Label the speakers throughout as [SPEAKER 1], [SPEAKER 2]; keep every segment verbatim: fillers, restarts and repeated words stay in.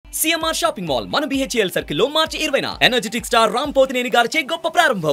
[SPEAKER 1] CMR shopping mall మన BHEL circle లో మార్చి ఇరవైన ఎనర్జెటిక్ స్టార్ రామ్ పోతినేని గారిచే గొప్ప ప్రారంభం.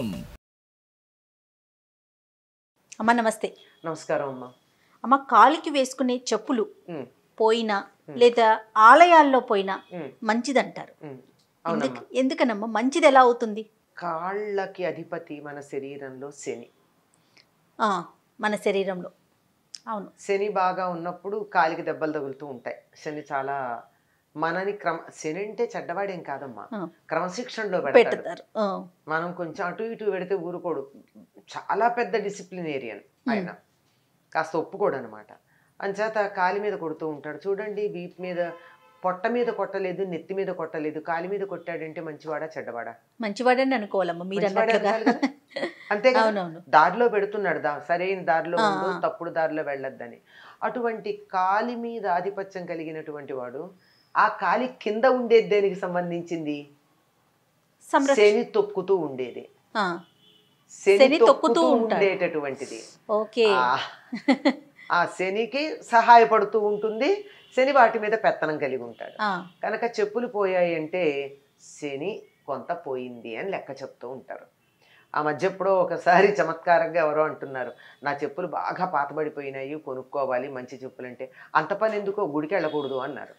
[SPEAKER 2] అమ్మ నమస్తే.
[SPEAKER 3] నమస్కారం అమ్మ.
[SPEAKER 2] అమ్మ, కాలికి వేసుకునే చెప్పులు పోయినా లేదా ఆలయాల్లో పోయినా మంచిదంటారు. ఎందుకు ఎందుకనమ్మా మంచిది ఎలా అవుతుంది?
[SPEAKER 3] కాళ్ళకి అధిపతి మన శరీరంలో శని.
[SPEAKER 2] మన శరీరంలో అవును,
[SPEAKER 3] శని బాగా ఉన్నప్పుడు కాలికి దెబ్బలు తగులుతూ ఉంటాయి. శని చాలా మనని క్రమ శని అంటే చెడ్డవాడేం కాదమ్మా, క్రమశిక్షణలో పెడతారు. మనం కొంచెం అటు ఇటు పెడితే ఊరుకోడు. చాలా పెద్ద డిసిప్లినేరియన్ ఆయన, కాస్త ఒప్పుకోడు అనమాట. అంచేత కాలి మీద కొడుతూ ఉంటాడు. చూడండి, వీపు మీద పొట్ట మీద కొట్టలేదు, నెత్తి మీద కొట్టలేదు, కాలి మీద కొట్టాడంటే మంచివాడా చెడ్డవాడా?
[SPEAKER 2] మంచివాడని అనుకోవాలమ్మా మీరు.
[SPEAKER 3] అంతే కదా, దారిలో పెడుతున్నాడు, దా సరైన దారిలో ఉందో తప్పుడు దారిలో వెళ్ళొద్దని. అటువంటి కాలి మీద ఆధిపత్యం కలిగినటువంటి వాడు ఆ కాలి కింద ఉండేది దేనికి సంబంధించింది? శని తొక్కుతూ ఉండేది, శని తొక్కుతూ ఉండేటటువంటిది. ఆ శనికి సహాయపడుతూ ఉంటుంది. శని వాటి మీద పెత్తనం కలిగి ఉంటాడు. కనుక చెప్పులు పోయాయి అంటే శని కొంత పోయింది అని లెక్క చెప్తూ ఉంటారు. ఆ మధ్య ఎప్పుడో ఒకసారి చమత్కారంగా ఎవరో అంటున్నారు, నా చెప్పులు బాగా పాతబడిపోయినాయి, కొనుక్కోవాలి మంచి చెప్పులు. అంటే అంత పని ఎందుకో, గుడికి వెళ్ళకూడదు అన్నారు.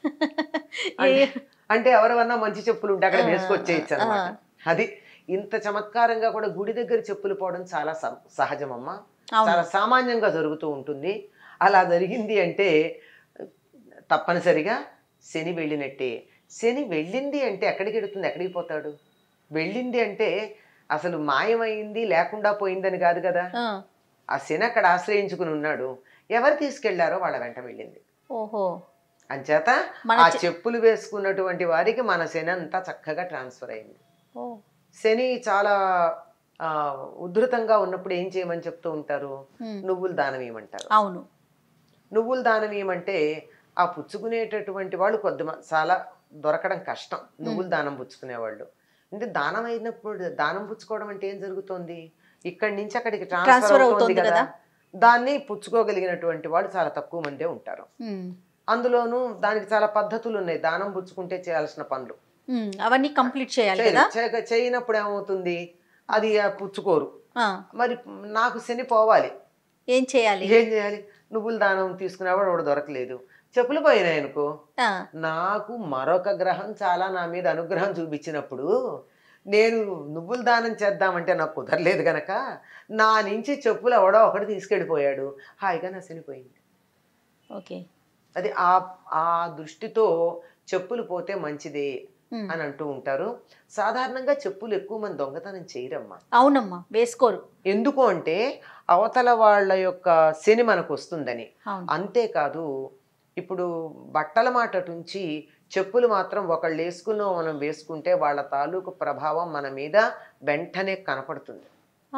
[SPEAKER 3] అంటే ఎవరన్నా మంచి చెప్పులు ఉంటే అక్కడ వేసుకొచ్చేయచ్చు అనమాట. అది ఇంత చమత్కారంగా కూడా గుడి దగ్గర చెప్పులు పోవడం చాలా సహజమమ్మా, చాలా సామాన్యంగా జరుగుతూ ఉంటుంది. అలా జరిగింది అంటే తప్పనిసరిగా శని వెళ్ళినట్టే. శని వెళ్ళింది అంటే ఎక్కడికి వెళుతుంది, ఎక్కడికి పోతాడు? వెళ్ళింది అంటే అసలు మాయమైంది, లేకుండా పోయిందని కాదు కదా. ఆ శని అక్కడ ఆశ్రయించుకుని ఉన్నాడు, ఎవరు తీసుకెళ్లారో వాళ్ళ వెంట వెళ్ళింది.
[SPEAKER 2] ఓహో,
[SPEAKER 3] అంచేత ఆ చెప్పులు వేసుకున్నటువంటి వారికి మన శని అంతా చక్కగా ట్రాన్స్ఫర్ అయింది. శని చాలా ఆ ఉధృతంగా ఉన్నప్పుడు ఏం చేయమని చెప్తూ ఉంటారు? నువ్వులు దానం ఇవ్వమంటారు.
[SPEAKER 2] అవును,
[SPEAKER 3] నువ్వులు దానం ఇవ్వమంటే ఆ పుచ్చుకునేటటువంటి వాళ్ళు కొద్ది చాలా దొరకడం కష్టం. నువ్వులు దానం పుచ్చుకునేవాళ్ళు అంటే దానం అయినప్పుడు, దానం పుచ్చుకోవడం అంటే ఏం జరుగుతుంది? ఇక్కడి నుంచి అక్కడికి ట్రాన్స్ఫర్ అవుతుంది కదా. దాన్ని పుచ్చుకోగలిగినటువంటి వాళ్ళు చాలా తక్కువ మందే ఉంటారు. అందులోనూ దానికి చాలా పద్ధతులు ఉన్నాయి. దానం పుచ్చుకుంటే చేయాల్సిన పనులు
[SPEAKER 2] అవన్నీ కంప్లీట్ చేయాలి.
[SPEAKER 3] చేయనప్పుడు ఏమవుతుంది, అది పుచ్చుకోరు. మరి నాకు శని పోవాలి,
[SPEAKER 2] ఏం చేయాలి?
[SPEAKER 3] ఏం చేయాలి? నువ్వుల దానం తీసుకునేవాడు వాడు దొరకలేదు, చెప్పులు పోయినాయి అనుకో, నాకు మరొక గ్రహం చాలా నా మీద అనుగ్రహం చూపించినప్పుడు నేను నువ్వుల దానం చేద్దామంటే నాకు కుదరలేదు గనక నా నుంచి చెప్పులు ఎవడో ఒకటి తీసుకెళ్ళిపోయాడు, హాయిగా నా శనిపోయింది.
[SPEAKER 2] ఓకే,
[SPEAKER 3] అది ఆ ఆ దృష్టితో చెప్పులు పోతే మంచిదే అని అంటూ ఉంటారు. సాధారణంగా చెప్పులు ఎక్కువ మంది దొంగతనం చేయరమ్మా.
[SPEAKER 2] అవునమ్మా, వేసుకోరు.
[SPEAKER 3] ఎందుకు అంటే అవతల వాళ్ళ యొక్క శని మనకు వస్తుందని. అంతేకాదు, ఇప్పుడు బట్టల మాట నుంచి చెప్పులు మాత్రం ఒకళ్ళు వేసుకున్న మనం వేసుకుంటే వాళ్ళ తాలూకు ప్రభావం మన మీద వెంటనే కనపడుతుంది.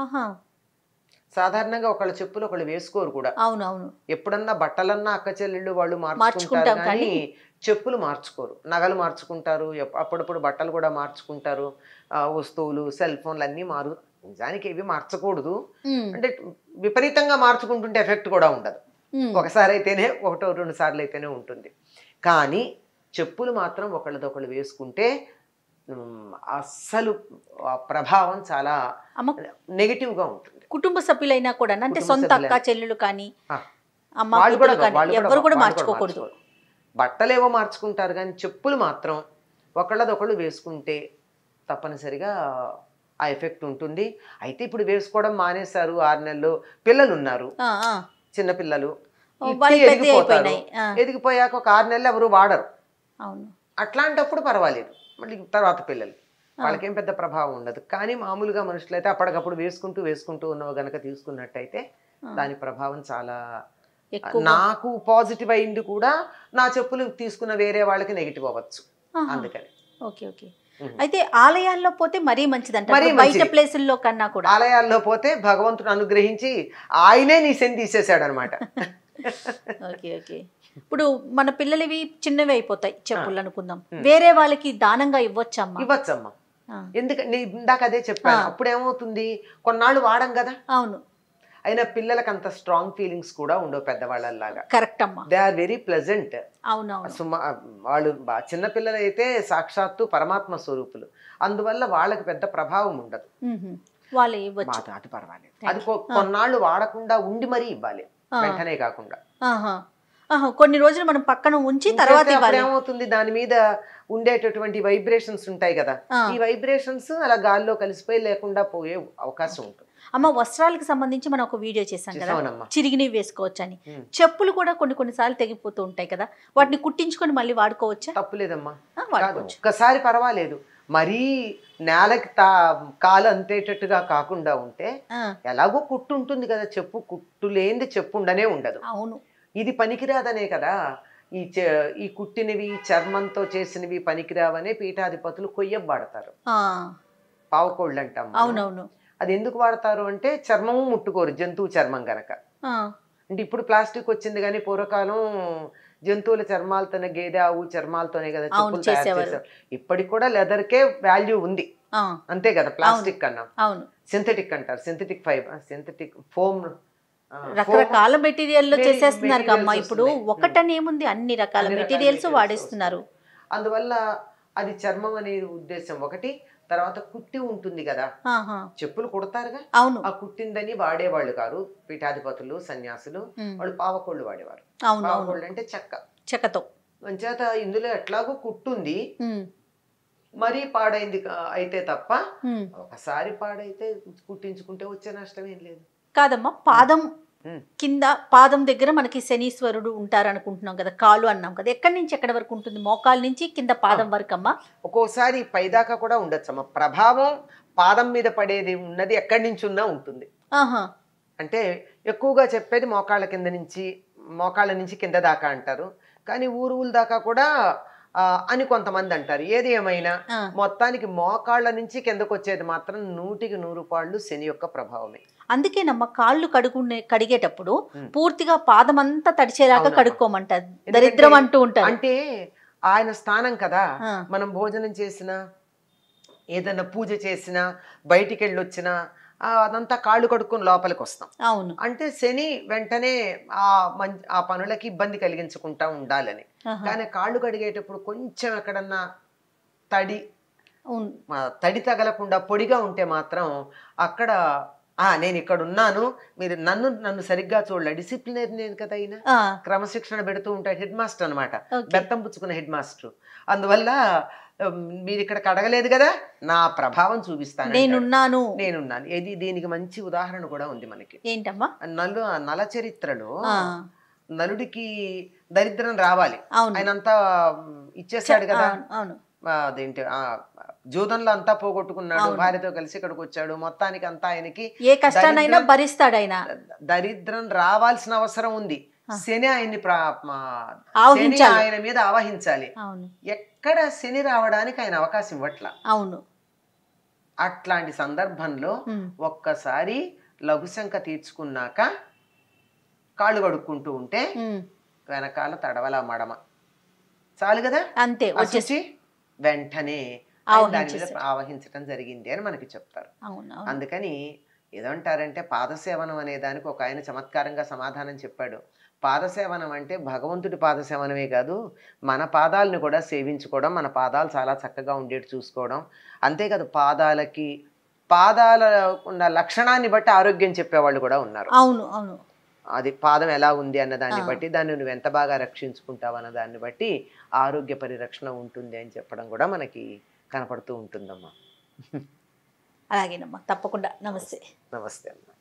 [SPEAKER 3] సాధారణంగా ఒకళ్ళ చెప్పులు ఒకళ్ళు వేసుకోరు కూడా.
[SPEAKER 2] అవునవును,
[SPEAKER 3] ఎప్పుడన్నా బట్టలన్నా అక్క చెల్లెళ్ళు వాళ్ళు మార్చుకుంటారు కానీ చెప్పులు మార్చుకోరు. నగలు మార్చుకుంటారు, అప్పుడప్పుడు బట్టలు కూడా మార్చుకుంటారు, వస్తువులు సెల్ ఫోన్లు అన్నీ మారు. నిజానికి ఇవి మార్చకూడదు, అంటే విపరీతంగా మార్చుకుంటుంటే ఎఫెక్ట్ కూడా ఉండదు. ఒకసారి అయితేనే, ఒకటో రెండు సార్లు అయితేనే ఉంటుంది. కానీ చెప్పులు మాత్రం ఒకళ్ళదొకళ్ళు వేసుకుంటే అస్సలు ప్రభావం చాలా నెగిటివ్ గా ఉంటుంది.
[SPEAKER 2] కుటుంబ సభ్యులైనా కూడా, అంటే సొంత అక్క చెల్లెలు కానీ ఎవరు కూడా మార్చుకోకూడదు.
[SPEAKER 3] బట్టలేవో మార్చుకుంటారు కానీ చెప్పులు మాత్రం ఒకళ్ళదొకళ్ళు వేసుకుంటే తప్పనిసరిగా ఆ ఎఫెక్ట్ ఉంటుంది. అయితే ఇప్పుడు వేసుకోవడం మానేశారు. ఆరు నెలలు పిల్లలు ఉన్నారు, చిన్నపిల్లలు ఎదిగిపోతారు. ఎదిగిపోయాక ఒక ఆరు నెలలు ఎవరు వాడరు. అట్లాంటప్పుడు పర్వాలేదు, మళ్ళీ తర్వాత పిల్లలు వాళ్ళకేం పెద్ద ప్రభావం ఉండదు. కానీ మామూలుగా మనుషులైతే అప్పటికప్పుడు వేసుకుంటూ వేసుకుంటూ ఉన్నవి గనక తీసుకున్నట్టయితే దాని ప్రభావం చాలా. నాకు పాజిటివ్ అయింది కూడా, నా చెప్పులు తీసుకున్న వేరే వాళ్ళకి నెగిటివ్ అవ్వచ్చు. అందుకని
[SPEAKER 2] ఓకే ఓకే అయితే ఆలయాల్లో పోతే మరీ మంచిదంట, బయట ప్లేసుల్లో కన్నా కూడా.
[SPEAKER 3] ఆలయాల్లో పోతే భగవంతుడు అనుగ్రహించి ఆయనే నీ శని తీసేశాడు అనమాట.
[SPEAKER 2] ఓకే ఓకే ఇప్పుడు మన పిల్లలవి చిన్నవి అయిపోతాయి చెప్పులు అనుకుందాం, వేరే వాళ్ళకి దానంగా ఇవ్వచ్చమ్మా?
[SPEAKER 3] ఇవ్వచ్చమ్మా. ఎందుకంటే ఇందాక అదే చెప్పాను. అప్పుడు ఏమవుతుంది, కొన్నాళ్ళు వాడం కదా.
[SPEAKER 2] అవును,
[SPEAKER 3] అయినా పిల్లలకి అంత స్ట్రాంగ్ ఫీలింగ్స్ కూడా ఉండవు పెద్దవాళ్ళలాగా.
[SPEAKER 2] కరెక్ట్ అమ్మా.
[SPEAKER 3] They are very pleasant.
[SPEAKER 2] అవునవును.
[SPEAKER 3] సుమా వాళ్ళు చిన్న పిల్లలు అయితే సాక్షాత్తు పరమాత్మ స్వరూపులు, అందువల్ల వాళ్ళకి పెద్ద ప్రభావం ఉండదు.
[SPEAKER 2] వాళ్ళు ఇవ్వచ్చు,
[SPEAKER 3] అది పర్వాలేదు. అది కొన్నాళ్ళు వాడకుండా ఉండి మరీ ఇవ్వాలి, వెంటనే కాకుండా.
[SPEAKER 2] కొన్ని రోజులు మనం పక్కన ఉంచి తర్వాత
[SPEAKER 3] ఏమవుతుంది, దాని మీద ఉండేటటువంటి వైబ్రేషన్స్ ఉంటాయి కదా, ఈ వైబ్రేషన్స్ అలా గాల్లో కలిసిపోయి లేకుండా పోయే అవకాశం ఉంటుంది.
[SPEAKER 2] అమ్మ, వస్త్రాలకు సంబంధించి మనం ఒక వీడియో చేసాం కదా, చిరిగినవి వేసుకోవచ్చు అని. చెప్పులు కూడా కొన్ని కొన్నిసార్లు తెగిపోతూ ఉంటాయి కదా, వాటిని కుట్టించుకొని మళ్ళీ వాడుకోవచ్చా?
[SPEAKER 3] తప్పులేదమ్మా, ఒక్కసారి పర్వాలేదు. మరీ నేలకి తా కాలు అంతేటట్టుగా కాకుండా ఉంటే ఎలాగో కుట్టు ఉంటుంది కదా, చెప్పు కుట్టు లేనిది చెప్పు ఉండనే ఉండదు.
[SPEAKER 2] అవును, ఇది
[SPEAKER 3] పనికిరాదనే కదా ఈ ఈ కుట్టినవి చర్మంతో చేసినవి పనికిరావనే పీఠాధిపతులు కొయ్యం వాడతారు, పావుకోళ్ళు అంటాం.
[SPEAKER 2] అవునవును.
[SPEAKER 3] అది ఎందుకు వాడతారు అంటే చర్మము ముట్టుకోరు, జంతువు చర్మం గనక. అంటే ఇప్పుడు ప్లాస్టిక్ వచ్చింది కానీ పూర్వకాలం జంతువుల చర్మాలతోనే, గేదె ఆవు చర్మాలతోనే కదా చెప్పులు తయారు చేశారు. ఇప్పటికి కూడా లెదర్ కే వాల్యూ ఉంది, అంతే కదా, ప్లాస్టిక్ కన్నా. సింథటిక్ అంటారు, సింథటిక్ ఫైబర్, సింథటిక్ ఫోమ్,
[SPEAKER 2] రకరకాల మెటీరియల్ లో చేసేస్తున్నారు అమ్మా. ఇప్పుడు ఒకటని ఏముంది, అన్ని రకాల మెటీరియల్స్ వాడేస్తున్నారు.
[SPEAKER 3] అందువల్ల అది చర్మం అనే ఉద్దేశం ఒకటి. తర్వాత కుట్టి ఉంటుంది కదా, చెప్పులు కుడతారుగా, ఆ కుట్టిందని వాడేవాళ్ళు కాదు పీఠాధిపతులు, సన్యాసులు. వాళ్ళు పావకోళ్ళు వాడేవారు. పావకోళ్ళు అంటే చెక్క, చెక్కతో. అంచేత ఇందులో ఎట్లాగో కుట్టుంది, మరీ పాడైంది అయితే తప్ప ఒకసారి పాడైతే కుట్టించుకుంటే వచ్చే నష్టం ఏం లేదు.
[SPEAKER 2] కాదమ్మా, పాదం కింద, పాదం దగ్గర మనకి శనీశ్వరుడు ఉంటారు అనుకుంటున్నాం కదా, కాలు అన్నాం కదా, ఎక్కడి నుంచి ఎక్కడి వరకు ఉంటుంది? మోకాల నుంచి కింద పాదం వరకు అమ్మా?
[SPEAKER 3] ఒక్కోసారి పైదాకా కూడా ఉండొచ్చు అమ్మా. ప్రభావం పాదం మీద పడేది ఉన్నది ఎక్కడి నుంచి ఉన్నా ఉంటుంది. అంటే ఎక్కువగా చెప్పేది మోకాళ్ళ కింద నుంచి, మోకాళ్ళ నుంచి కింద దాకా అంటారు, కానీ ఊరు ఊరు దాకా కూడా అని కొంతమంది అంటారు. ఏది ఏమైనా మొత్తానికి మోకాళ్ళ నుంచి కిందకు వచ్చేది మాత్రం నూటికి నూరు పాళ్ళు శని యొక్క ప్రభావమే.
[SPEAKER 2] అందుకేనమ్మ కాళ్ళు కడుగునే కడిగేటప్పుడు పూర్తిగా పాదం అంతా తడిచేలాగా కడుక్కోమంటారు, దరిద్రం అంటూ ఉంటారు.
[SPEAKER 3] అంటే ఆయన స్థానం కదా, మనం భోజనం చేసినా ఏదైనా పూజ చేసినా బయటికి వెళ్ళి వచ్చినా అదంతా కాళ్ళు కడుక్కొని లోపలికి వస్తాం.
[SPEAKER 2] అవును,
[SPEAKER 3] అంటే శని వెంటనే ఆ మం ఆ పనులకి ఇబ్బంది కలిగించుకుంటా ఉండాలని. కానీ కాళ్ళు కడిగేటప్పుడు కొంచెం ఎక్కడన్నా తడి తడి తగలకుండా పొడిగా ఉంటే మాత్రం అక్కడ ఆ నేను ఇక్కడ ఉన్నాను, మీరు నన్ను నన్ను సరిగ్గా చూడలే, డిసిప్లినరీ నేను కదా అయినా క్రమశిక్షణ పెడుతూ ఉంటాడు హెడ్ మాస్టర్ అనమాట, బెత్తం పుచ్చుకున్న హెడ్ మాస్టర్. అందువల్ల మీరు ఇక్కడ కడగలేదు కదా, నా ప్రభావం చూపిస్తాను,
[SPEAKER 2] నేనున్నాను
[SPEAKER 3] నేనున్నాను. ఇది దీనికి మంచి ఉదాహరణ కూడా ఉంది మనకి.
[SPEAKER 2] ఏంటమ్మా?
[SPEAKER 3] నలు నల చరిత్రలో నలుడికి దరిద్రం రావాలి, ఆయనంతా ఇచ్చేసాడు కదా, అదేంటి ఆ జూదంలో అంతా పోగొట్టుకున్నాడు, భార్యతో కలిసి ఇక్కడికి వచ్చాడు, మొత్తానికి అంతా ఆయనకి
[SPEAKER 2] ఏ కష్టాన్నైనా భరిస్తాడు ఆయన.
[SPEAKER 3] దరిద్రం రావాల్సిన అవసరం ఉంది, శని ఆయన్ని శని ఆయన మీద ఆవహించాలి. ఎక్కడ శని రావడానికి ఆయన అవకాశం ఇవ్వట్ల.
[SPEAKER 2] అవును,
[SPEAKER 3] అట్లాంటి సందర్భంలో ఒక్కసారి లఘుశంక తీర్చుకున్నాక కాళ్ళు కడుక్కుంటూ ఉంటే వెనకాల తడవల మడమ చాలు కదా,
[SPEAKER 2] అంతే వచ్చేసి
[SPEAKER 3] వెంటనే దాని మీద ఆవహించడం జరిగింది అని మనకి చెప్తారు. అందుకని ఏదంటారంటే పాదసేవనం అనే దానికి ఒక ఆయన చమత్కారంగా సమాధానం చెప్పాడు. పాదసేవనం అంటే భగవంతుడి పాదసేవనమే కాదు, మన పాదాలను కూడా సేవించుకోవడం, మన పాదాలు చాలా చక్కగా ఉండేట్టు చూసుకోవడం. అంతేకాదు పాదాలకి పాదాల ఉన్న లక్షణాన్ని బట్టి ఆరోగ్యం చెప్పేవాళ్ళు కూడా ఉన్నారు.
[SPEAKER 2] అవును అవును,
[SPEAKER 3] అది పాదం ఎలా ఉంది అన్న దాన్ని బట్టి, దాన్ని నువ్వు ఎంత బాగా రక్షించుకుంటావు అన్న దాన్ని బట్టి ఆరోగ్య పరిరక్షణ ఉంటుంది అని చెప్పడం కూడా మనకి కనపడుతూ ఉంటుందమ్మా.
[SPEAKER 2] అలాగేనమ్మా, తప్పకుండా. నమస్తే.
[SPEAKER 3] నమస్తే అమ్మా.